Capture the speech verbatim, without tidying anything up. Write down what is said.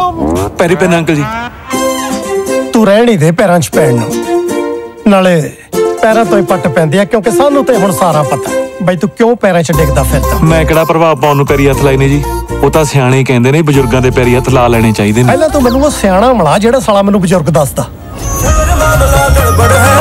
ਪੈਰੀ PAN uncle ਜੀ। ਤੂੰ ਰਹਿਣ ਹੀ ਦੇ ਪੈਰਾਂ 'ਚ ਪੈਣ ਨੂੰ, ਨਾਲੇ ਪੈਰਾਂ ਤੋਂ ਹੀ ਪੱਟ ਪੈਂਦੀ ਆ, ਕਿਉਂਕਿ ਸਾਨੂੰ ਤੇ ਹੁਣ ਸਾਰਾ ਪਤਾ ਬਈ ਤੂੰ ਕਿਉਂ ਪੈਰਾਂ 'ਚ ਡਿੱਗਦਾ ਫਿਰਦਾ। ਮੈਂ ਕਿਹੜਾ ਪ੍ਰਭਾਵ ਪਾਉਣ ਨੂੰ ਪੈਰੀ ਹੱਥ ਲਾਏ ਨੇ ਜੀ, ਉਹ ਤਾਂ ਸਿਆਣੇ ਕਹਿੰਦੇ ਨੇ ਬਜ਼ੁਰਗਾਂ ਦੇ ਪੈਰੀ ਹੱਥ ਲਾ ਲੈਣੇ ਚਾਹੀਦੇ ਨੇ। ਪਹਿਲਾਂ ਤੂੰ ਮੈਨੂੰ ਉਹ ਸਿਆਣਾ ਮਿਲਾ ਜਿਹੜਾ ਸਾਲਾ ਮੈਨੂੰ ਬਜ਼ੁਰਗ ਦੱਸਦਾ।